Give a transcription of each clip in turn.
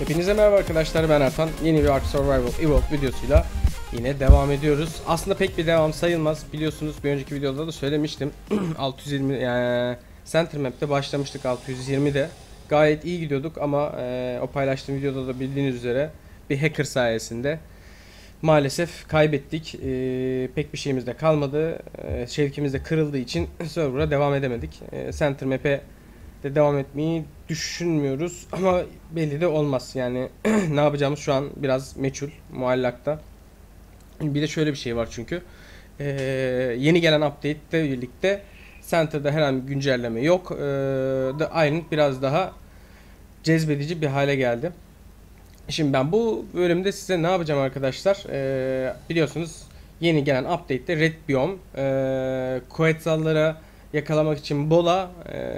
Hepinize merhaba arkadaşlar, ben Ertan. Yeni bir Ark Survival Evolved videosuyla yine devam ediyoruz. Aslında pek bir devam sayılmaz. Biliyorsunuz bir önceki videoda da söylemiştim. 620 yani Center Map'te başlamıştık 620'de. Gayet iyi gidiyorduk ama o paylaştığım videoda da bildiğiniz üzere bir hacker sayesinde maalesef kaybettik. Pek bir şeyimiz de kalmadı. Şevkimiz de kırıldığı için server'a devam edemedik. Center Map'e de devam etmeyi düşünmüyoruz ama belli de olmaz yani. Ne yapacağımız şu an biraz meçhul, muallakta. Bir de şöyle bir şey var çünkü yeni gelen update ile birlikte Center'da herhangi bir güncelleme yok. The Island biraz daha cezbedici bir hale geldi. Şimdi ben bu bölümde size ne yapacağım arkadaşlar? Biliyorsunuz yeni gelen update'te Red Biome, Quetzal'lara yakalamak için Bola,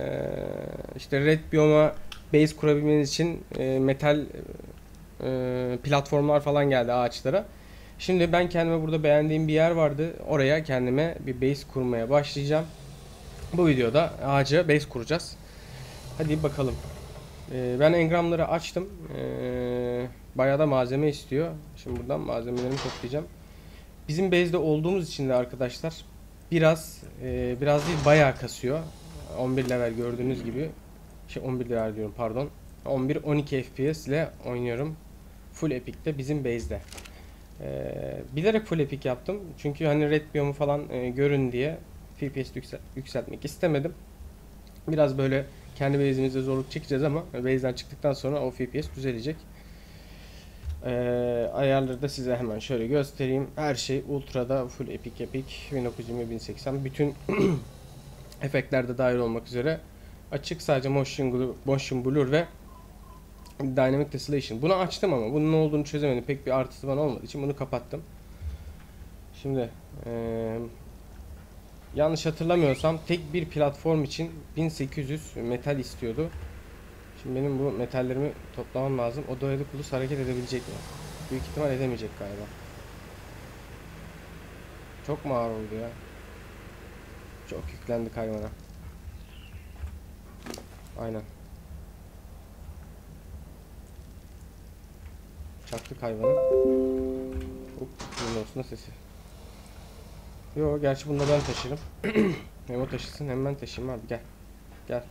işte Red Biome'a base kurabilmeniz için metal platformlar falan geldi ağaçlara. Şimdi ben kendime burada beğendiğim bir yer vardı. Oraya kendime bir base kurmaya başlayacağım. Bu videoda ağaca base kuracağız. Hadi bakalım. Ben engramları açtım. Bayağı da malzeme istiyor. Şimdi buradan malzemelerimi toplayacağım. Bizim base'de olduğumuz için de arkadaşlar biraz değil bayağı kasıyor. 11 level gördüğünüz gibi. 11 level diyorum, pardon. 11-12 FPS ile oynuyorum. Full epic'te bizim base'de. Bilerek full epic yaptım. Çünkü hani red biome'u falan görün diye FPS yükseltmek istemedim. Biraz böyle kendi base'imizde zorluk çekeceğiz ama base'den çıktıktan sonra o FPS düzelecek. Ayarları da size hemen şöyle göstereyim. Her şey ultra'da, full epic 1920-1080, bütün efektler de dahil olmak üzere açık. Sadece motion blur ve dynamic tessellation. Bunu açtım ama bunun ne olduğunu çözemedim. Pek bir artısı falan olmadığı için bunu kapattım. Şimdi yanlış hatırlamıyorsam tek bir platform için 1800 metal istiyordu. Şimdi benim bu metallerimi toplamam lazım. O doyadu kulus hareket edebilecek mi? Büyük ihtimal edemeyecek galiba. Çok mu ağır oldu ya? Çok yüklendik hayvana. Aynen. Çaktık hayvanı. Hop, bunun olsun da sesi. Yo, gerçi bunu da ben taşırım. Hem o taşısın hem ben taşıyayım abi, gel. Gel.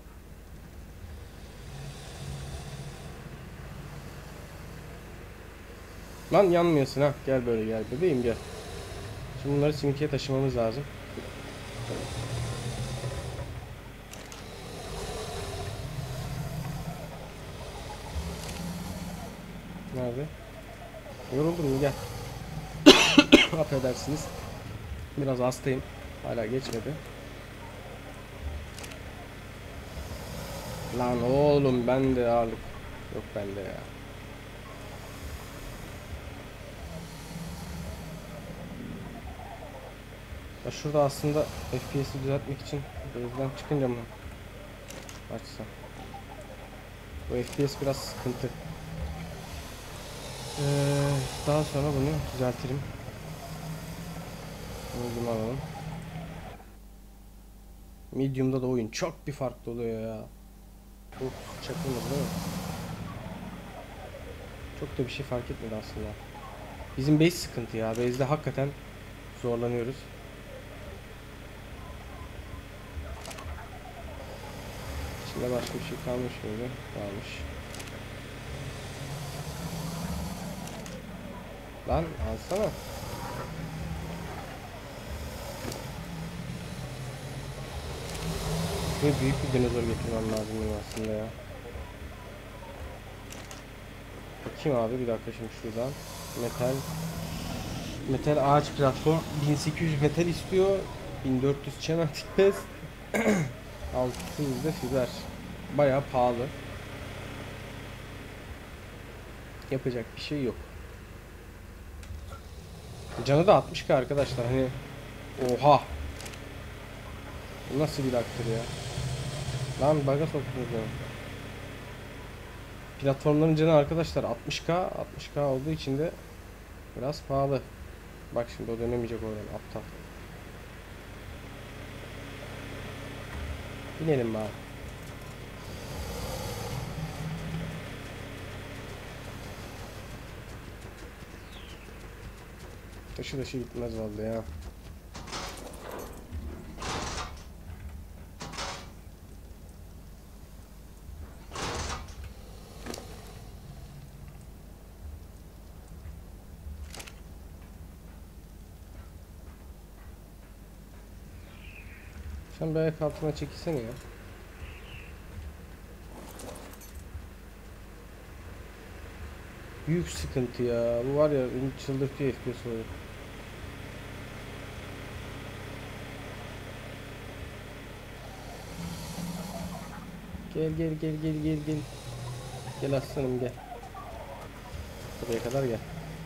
Lan yanmıyorsun ha. Gel böyle, gel bebeğim, gel. Şimdi bunları simitiye taşımamız lazım. Nerede? Yoruldun mu, gel. Affedersiniz. Biraz hastayım. Hala geçmedi. Lan oğlum, bende ağırlık yok bende ya. Ya şurada aslında FPS'i düzeltmek için base'den çıkınca mı açsam? Bu FPS biraz sıkıntı. Daha sonra bunu düzeltirim. Medium alalım. Medium'da da oyun çok bir farklı oluyor ya. Çakılmadı değil mi? Çok da bir şey fark etmedi aslında. Bizim base sıkıntı ya. Base'de hakikaten zorlanıyoruz. İçinde başka bir şey kalmış mıydı? Kalmış. Lan alsana. Ve büyük bir dinozor getirmem lazım benim aslında ya. Bakayım abi, bir dakika, şimdi şuradan. Metal ağaç platform 1800 metal istiyor. 1400 çemen tikpes. 600 de fiber. Bayağı pahalı. Yapacak bir şey yok. Canı da 60k arkadaşlar, hani oha. Bu nasıl bir laktır ya? Lan baga soktunuz ya. Platformların canı arkadaşlar 60k olduğu için de biraz pahalı. Bak şimdi o dönemeyecek oradan, aptal. Binelim bari. Taşı gitmez vallahi ya. Sen bir ayak altına çekilsene ya. Büyük sıkıntı ya. Bu var ya beni çıldırtıyor FPS olarak. Gel. Gel aslanım gel. Buraya kadar gel.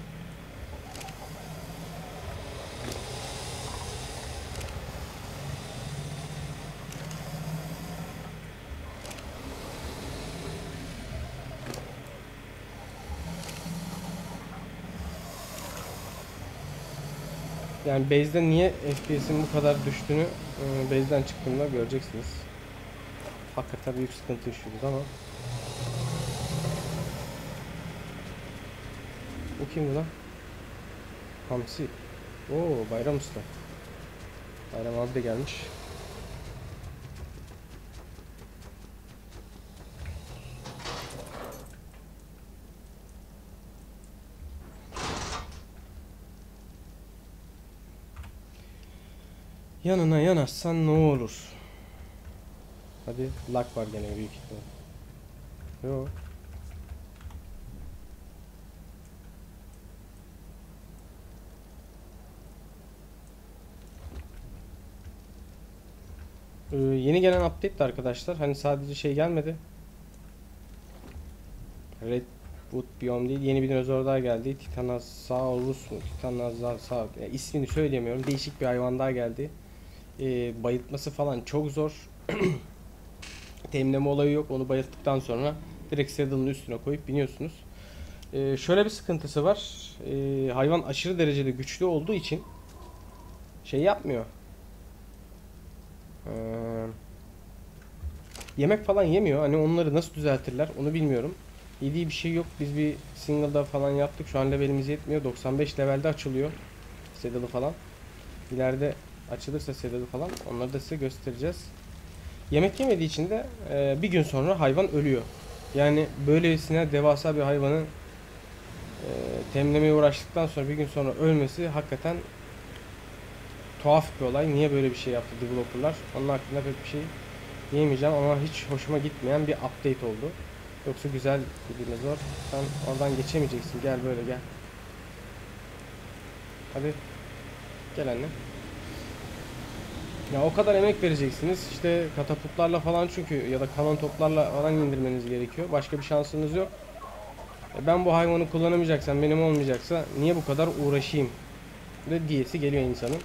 Yani base'de niye FPS'in bu kadar düştüğünü base'den çıktığımda göreceksiniz. Hakikaten büyük sıkıntı yaşıyoruz ama. Bu kimdi lan? Hamsi. Oo, Bayram Usta. Bayram abi de gelmiş. Yanına yanaşsan ne olur? Hadi lag var gene büyük ihtimal. Yok. Yeni gelen update de arkadaşlar. Hani sadece şey gelmedi. Redwood Biome değil. Yeni bir dinozor daha geldi. Titanosaurus mu? Titanosaurus. Yani ismini söyleyemiyorum. Değişik bir hayvan daha geldi. Bayıltması falan çok zor. Temleme olayı yok. Onu bayılttıktan sonra direkt saddle'ın üstüne koyup biniyorsunuz. Şöyle bir sıkıntısı var. Hayvan aşırı derecede güçlü olduğu için şey yapmıyor. Yemek falan yemiyor. Hani onları nasıl düzeltirler onu bilmiyorum. Yediği bir şey yok. Biz bir single'da falan yaptık. Şu an levelimiz yetmiyor. 95 levelde açılıyor. Saddle'ı falan. İleride açılırsa saddle'ı falan onları da size göstereceğiz. Yemek yemediği için de bir gün sonra hayvan ölüyor. Yani böylesine devasa bir hayvanın temlemeye uğraştıktan sonra bir gün sonra ölmesi hakikaten tuhaf bir olay. Niye böyle bir şey yaptı developerlar? Onun hakkında pek bir şey diyemeyeceğim ama hiç hoşuma gitmeyen bir update oldu. Yoksa güzel bir dinozor. Sen oradan geçemeyeceksin. Gel böyle gel. Hadi. Gel anne. Ya o kadar emek vereceksiniz. İşte katapultlarla falan çünkü ya da kalan toplarla falan indirmeniz gerekiyor. Başka bir şansınız yok. Ben bu hayvanı kullanamayacaksam, benim olmayacaksa niye bu kadar uğraşayım? Ve diyesi geliyor insanın.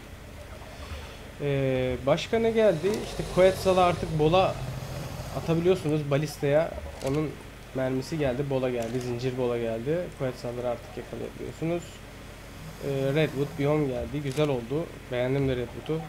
Başka ne geldi? İşte Quetzal'a artık bola atabiliyorsunuz balistaya. Onun mermisi geldi, bola geldi, zincir bola geldi. Quetzal'ları artık yakalayabiliyorsunuz. Redwood Biome geldi, güzel oldu. Beğendim de Redwood'u.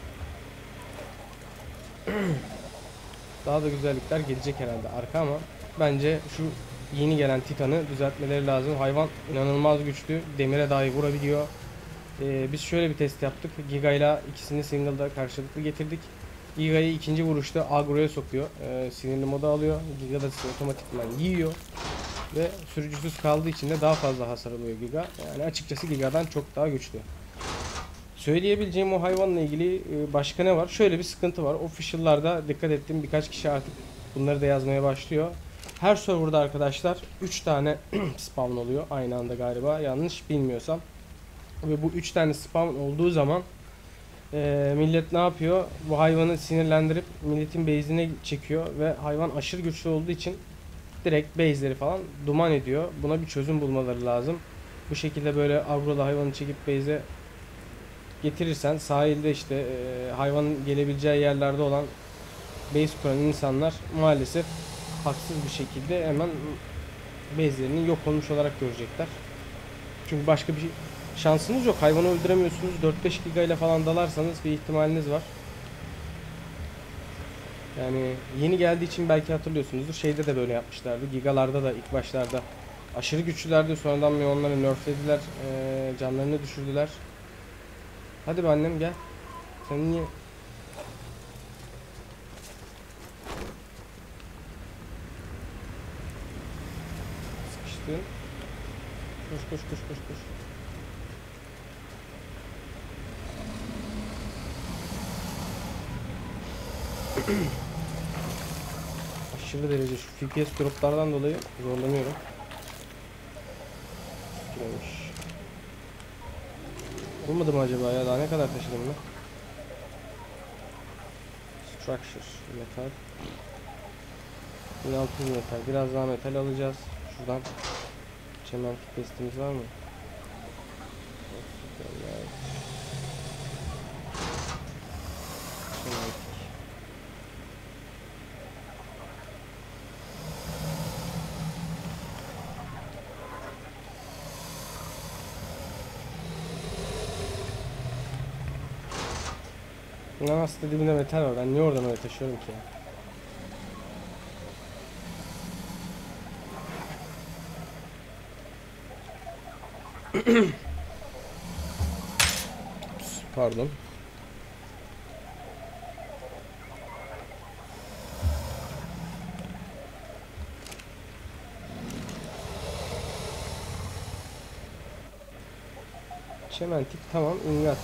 Daha da güzellikler gelecek herhalde arka ama bence şu yeni gelen Titan'ı düzeltmeleri lazım. Hayvan inanılmaz güçlü, demire dahi vurabiliyor. Biz şöyle bir test yaptık. Giga ile ikisini single'da karşılıklı getirdik. Giga'yı ikinci vuruşta agro'ya sokuyor. Sinirli moda alıyor. Giga da sizi otomatikman yiyor. Ve sürücüsüz kaldığı için de daha fazla hasar alıyor Giga. Yani açıkçası Giga'dan çok daha güçlü. Söyleyebileceğim o hayvanla ilgili başka ne var? Şöyle bir sıkıntı var. Official'larda dikkat ettim, birkaç kişi artık bunları da yazmaya başlıyor. Her serverda arkadaşlar 3 tane spawn oluyor aynı anda galiba. Yanlış bilmiyorsam. Ve bu 3 tane spawn olduğu zaman millet ne yapıyor? Bu hayvanı sinirlendirip milletin base'ine çekiyor ve hayvan aşırı güçlü olduğu için direkt base'leri falan duman ediyor. Buna bir çözüm bulmaları lazım. Bu şekilde böyle agro'da hayvanı çekip base'e getirirsen sahilde işte hayvanın gelebileceği yerlerde olan base kuran insanlar maalesef haksız bir şekilde hemen base'lerini yok olmuş olarak görecekler. Çünkü başka bir şansınız yok. Hayvanı öldüremiyorsunuz. 4-5 giga ile falan dalarsanız bir ihtimaliniz var. Yani yeni geldiği için belki hatırlıyorsunuzdur. Şeyde de böyle yapmışlardı. Gigalarda da ilk başlarda aşırı güçlülerdi. Sonradan onları nerflediler. Canlarını düşürdüler. Hadi be annem gel. Sen niye? Sıkıştın. Koş koş koş koş koş. Aşırı derece şu FPS droplardan dolayı zorlanıyorum. Girmiş. Olmadı mı acaba ya? Daha ne kadar taşıdım ben? Structure metal. 1600 metal. Biraz daha metal alacağız. Şuradan çemen testimiz var mı? Bundan aslında dibinde metal var. Ben niye oradan öyle taşıyorum ki ya? Pardon. Çementik tamam, ingat.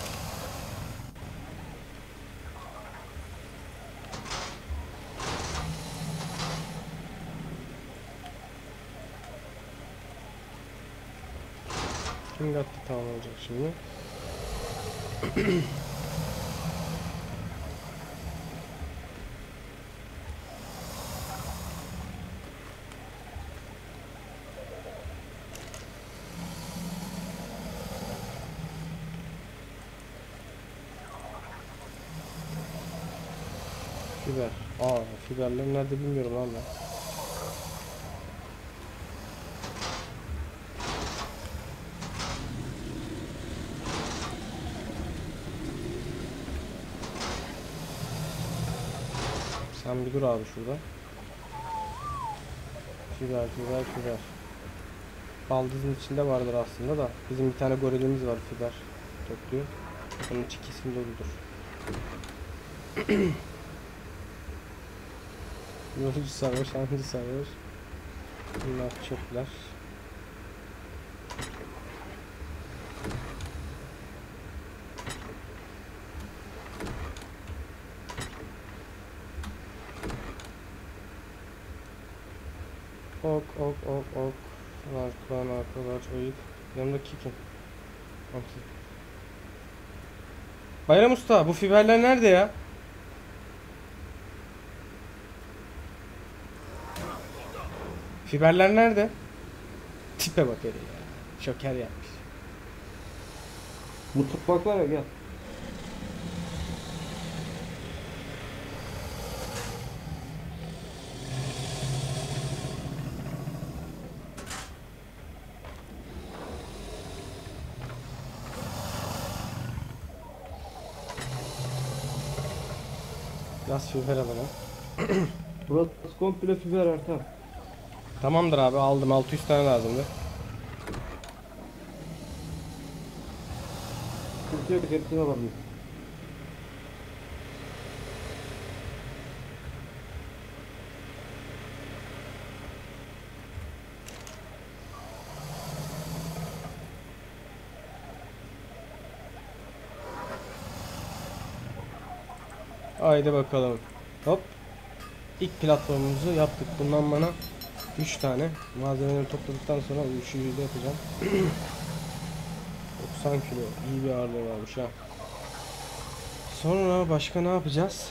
İngat da tamam olacak şimdi. Fiber. Fiberler nerede bilmiyorum lan ben. Sen bir dur abi şurada. Fiber. Baldızın içinde vardır aslında da. Bizim bir tane gorilimiz var, fiber topluyor. Onun içi kesin doludur. Yolcu sarhoş, hancı sarhoş. Bunlar çöpler. Ok. Arkalar, oyuk. Yanımdaki kim? Okay. Bayram Usta, bu fiberler nerede ya? Fiberler nerede? Tipe bak hele ya. Şoker yapmış. Mutfak var ya, gel. Biraz fiber alalım. Burası komple fiber Ertan. Tamamdır abi, aldım. 600 tane lazımdı. Sıkıntı yok, hepsini alabiliriz. Haydi bakalım. Hop. İlk platformumuzu yaptık. Bundan bana 3 tane malzemeleri topladıktan sonra 3'üncüyü de yapacağım. 90 kilo. İyi bir ağırlığı varmış ha. Sonra başka ne yapacağız?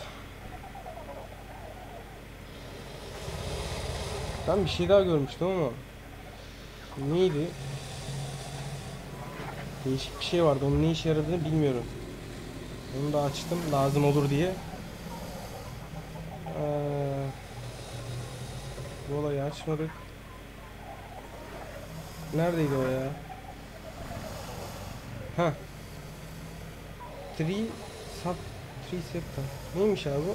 Ben bir şey daha görmüştüm ama neydi? Değişik bir şey vardı. Onun ne işe yaradığını bilmiyorum. Onu da açtım. Lazım olur diye. Bu olayı açmadık. Neredeydi o ya? Ha. Tree sub tree septa. Neymiş abi bu?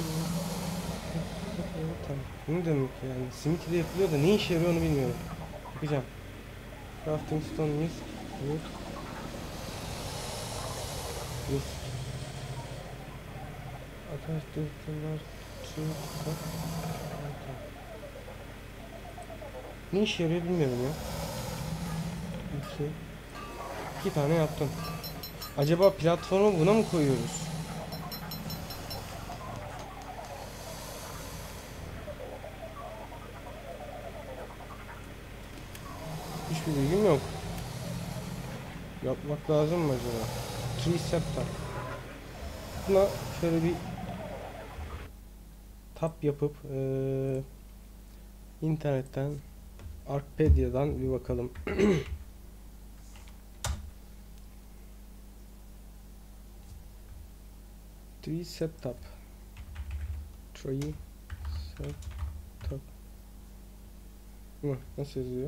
Ne demek yani? Simit de yapılıyor da ne işe yarıyor onu bilmiyorum. Bakacağım. Crafting stone misk. Wood. Mis. Ateş dürtüler. Ne işe yarıyor bilmiyorum ya. İki tane yaptım. Acaba platformu buna mı koyuyoruz? Hiçbir bilgim yok. Yapmak lazım mı acaba? Triceptor. Buna şöyle bir tap yapıp internetten Arcpedia'dan bir bakalım. Triceptop. Triceptop. Mı? Nasıl yazıyor?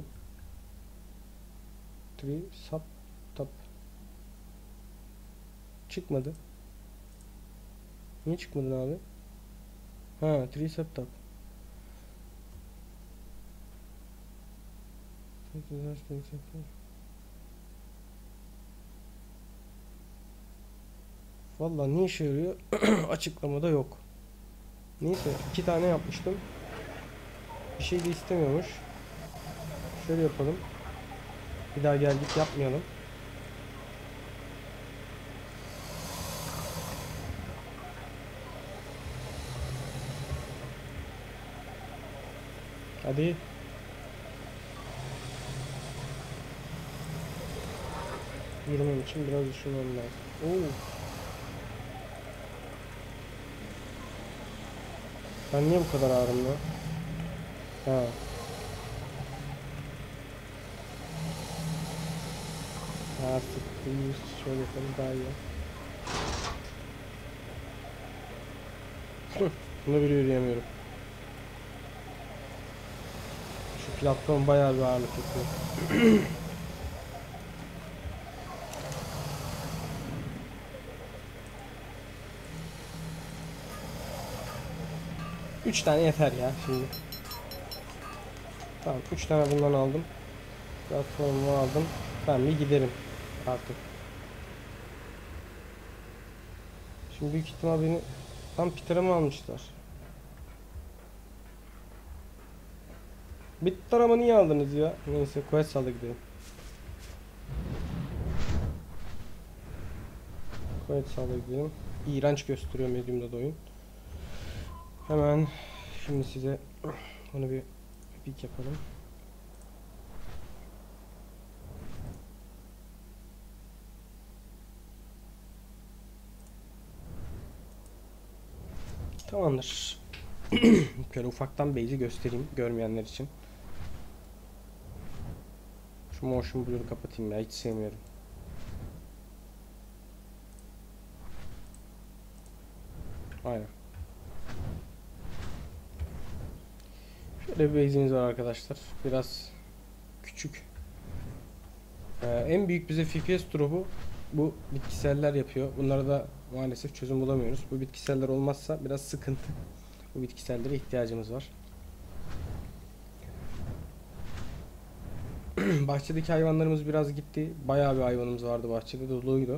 Triceptop. Çıkmadı. Niye çıkmadın abi? Ha, Triceptop. Vallahi ne işe yarıyor? Açıklamada yok. Neyse, iki tane yapmıştım. Bir şey de istemiyormuş. Şöyle yapalım. Bir daha geldik yapmayalım. Hadi. Yürümem için biraz düşünmem lazım. Oo. Ben niye bu kadar ağrım ya? Ha. Artık şöyle yapalım daha iyi. Bunu bile yürüyemiyorum. Şu platform bayağı bir ağırlık yapıyor. 3 tane yeter ya şimdi. Tamam, 3 tane bundan aldım. Platformu aldım. Ben bir giderim artık. Şimdi büyük ihtimal beni tam Peter'a mı almışlar? Bitti ama niye aldınız ya? Neyse, quest salda gidelim. Quest salda gidelim. İğrenç gösteriyor Medium'da da oyun. Hemen şimdi size onu bir pik yapalım. Tamamdır. Şöyle ufaktan base'i göstereyim görmeyenler için. Şu motion blur'u kapatayım ya, hiç sevmiyorum. Aynen. Şöyle bir base'imiz var arkadaşlar. Biraz küçük. En büyük bize FPS drop'u bu bitkiseller yapıyor. Bunlara da maalesef çözüm bulamıyoruz. Bu bitkiseller olmazsa biraz sıkıntı. Bu bitkisellere ihtiyacımız var. Bahçedeki hayvanlarımız biraz gitti. Bayağı bir hayvanımız vardı bahçede, doluydu.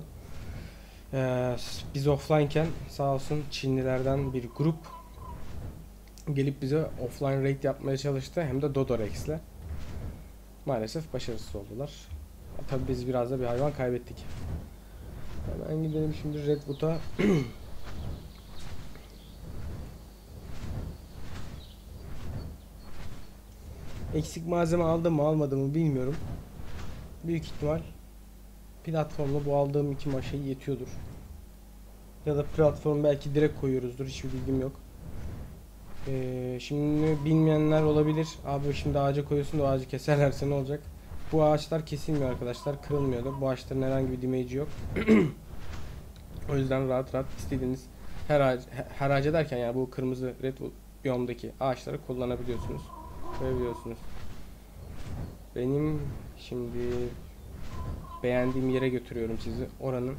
Biz offline'ken sağ olsun Çinlilerden bir grup gelip bize offline raid yapmaya çalıştı. Hem de Dodorex'le. Maalesef başarısız oldular. Tabii biz biraz da bir hayvan kaybettik. Hemen gidelim şimdi Redwood'a. Eksik malzeme aldım mı almadım mı bilmiyorum. Büyük ihtimal platformla bu aldığım iki maşayı yetiyordur. Ya da platform belki direkt koyuyoruzdur. Hiçbir bilgim yok. Şimdi bilmeyenler olabilir. Abi şimdi ağaca koyuyorsun da ağacı keserlerse ne olacak? Bu ağaçlar kesilmiyor arkadaşlar. Kırılmıyor da. Bu ağaçların herhangi bir damage'i yok. O yüzden rahat rahat istediğiniz her ağaca derken yani bu kırmızı Redwood biyomdaki ağaçları kullanabiliyorsunuz. Koyabiliyorsunuz. Benim şimdi beğendiğim yere götürüyorum sizi. Oranın.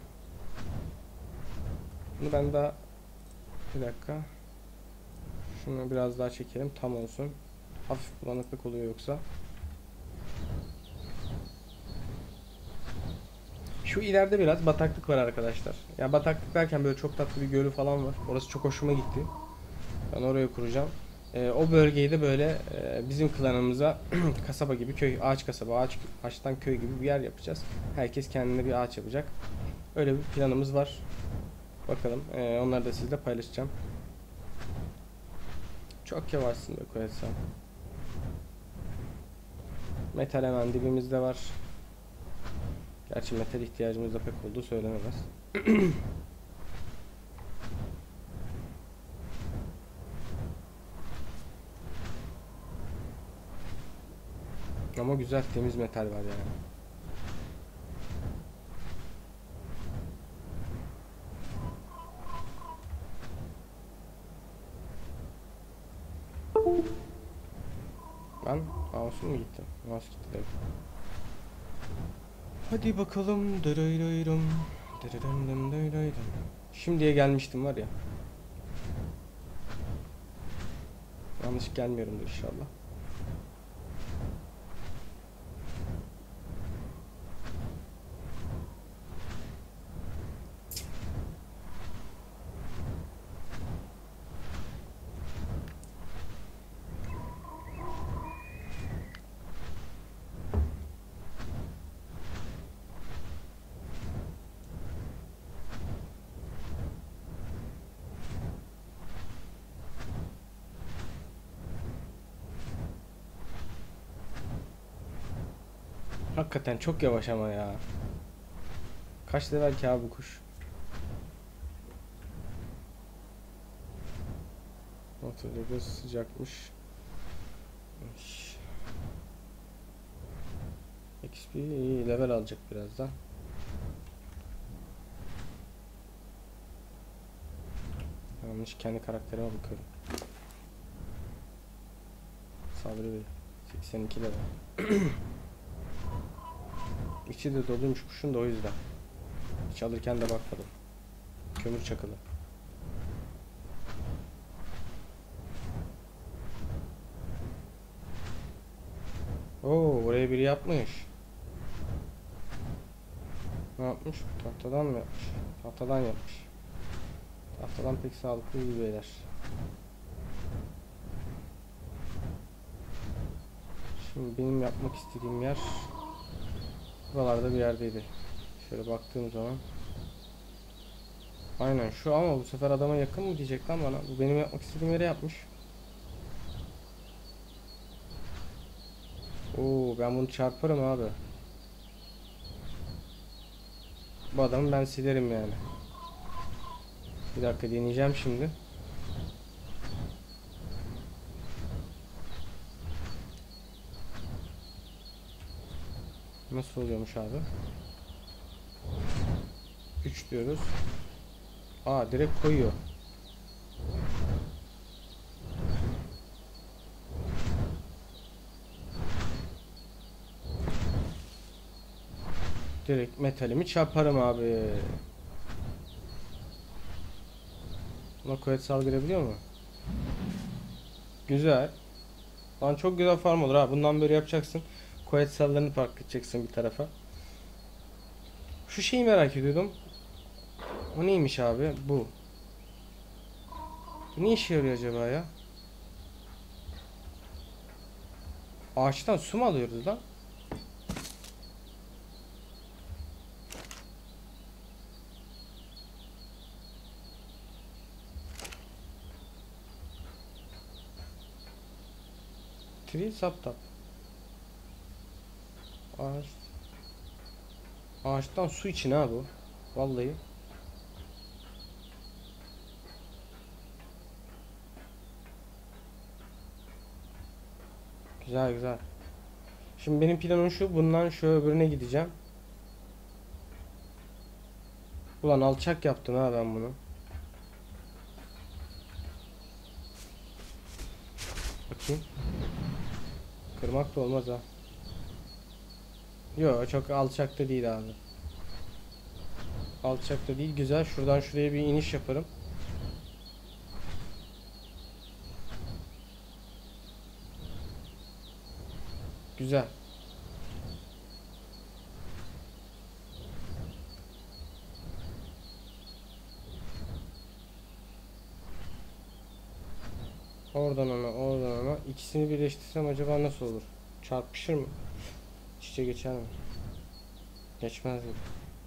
Bunu ben daha bir dakika. Şunu biraz daha çekelim. Tam olsun. Hafif bulanıklık oluyor yoksa. Şu ileride biraz bataklık var arkadaşlar. Ya bataklık derken böyle çok tatlı bir gölü falan var. Orası çok hoşuma gitti. Ben oraya kuracağım. O bölgeyi de böyle bizim klanımıza kasaba gibi köy, ağaç kasaba, ağaçtan köy gibi bir yer yapacağız. Herkes kendine bir ağaç yapacak. Öyle bir planımız var. Bakalım. Onları da sizle paylaşacağım. Çok yavaşsın be Koyetsam. Metal hemen dibimizde var. Gerçi metal ihtiyacımız da pek olduğu söylenemez. Ama güzel temiz metal var yani. Ben mouse'um mu gitti? Mouse gitti de. Hadi bakalım. Dırıyrıyırım. Dırırım dırıyrıyırım. Şimdiye gelmiştim var ya. Yanlış gelmiyorumdur inşallah. Hakikaten çok yavaş ama ya. Kaç level ki abi bu kuş? Ortada sıcakmış. XP iyi level alacak birazdan. Yanlış kendi karakterime bakıyorum. Sabri Bey 82 level. İçi de doluymuş kuşun da o yüzden. Hiç alırken de bakmadım. Kömür çakılı. Oo, buraya biri yapmış. Ne yapmış? Tahtadan mı yapmış? Tahtadan yapmış. Tahtadan pek sağlıklı değil beyler. Şimdi benim yapmak istediğim yer buralarda bir yerdeydi. Şöyle baktığım zaman aynen şu, ama bu sefer adama yakın mı diyecek lan bana. Bu benim yapmak istediğim yere yapmış. Oo, ben bunu çarparım abi. Bu adamı ben silerim yani. Bir dakika deneyeceğim şimdi. Nasıl oluyormuş abi? 3 diyoruz. Aa, direkt koyuyor. Direkt metalimi çarparım abi. Buna kuvvet salgılayabiliyor mu? Güzel. Lan çok güzel farm olur ha. Bundan böyle yapacaksın. Kuvvet sallarını park edeceksin bir tarafa. Şu şeyi merak ediyordum. O neymiş abi? Bu. Bu ne işe yarıyor acaba ya? Ağaçtan su mu alıyoruz lan? Tree sap tap. Ağaç. Ağaçtan su için ha bu. Vallahi. Güzel güzel. Şimdi benim planım şu. Bundan şu öbürüne gideceğim. Ulan alçak yaptım ha ben bunu. Bakayım. Kırmak da olmaz ha. Yok, çok alçak da değil abi. Alçak da değil. Güzel. Şuradan şuraya bir iniş yaparım. Güzel. Oradan ona, oradan ona. İkisini birleştirsem acaba nasıl olur? Çarpışır mı? İçe geçer mi? Geçmez gibi.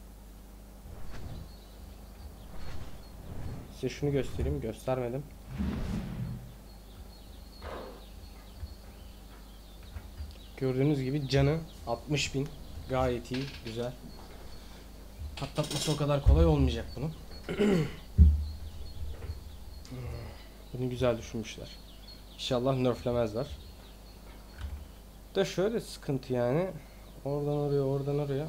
Size şunu göstereyim. Göstermedim. Gördüğünüz gibi canı 60.000. Gayet iyi. Güzel. Patlatması o kadar kolay olmayacak bunun. Bunu güzel düşünmüşler. İnşallah nerflemezler. Da şöyle sıkıntı yani. Oradan oraya, oradan oraya.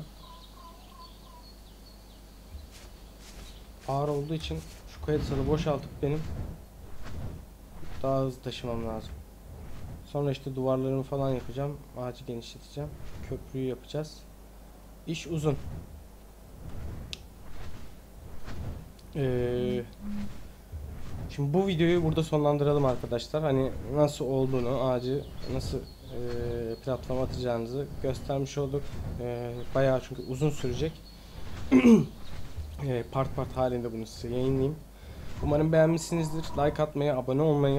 Ağır olduğu için şu kayıtsalı boşaltıp benim daha hızlı taşımam lazım. Sonra işte duvarlarımı falan yapacağım. Ağacı genişleteceğim. Köprüyü yapacağız. İş uzun. Şimdi bu videoyu burada sonlandıralım arkadaşlar. Hani nasıl olduğunu, ağacı nasıl platforma atacağınızı göstermiş olduk. Bayağı çünkü uzun sürecek. Part part halinde bunu size yayınlayayım. Umarım beğenmişsinizdir. Like atmayı, abone olmayı,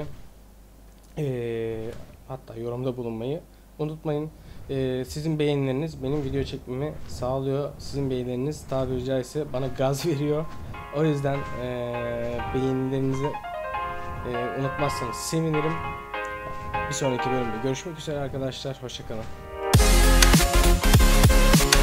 hatta yorumda bulunmayı unutmayın. Sizin beğenileriniz benim video çekmemi sağlıyor. Sizin beğenileriniz tabiri caizse bana gaz veriyor. O yüzden beğenilerinizi unutmazsanız sevinirim. Bir sonraki bölümde görüşmek üzere arkadaşlar. Hoşça kalın.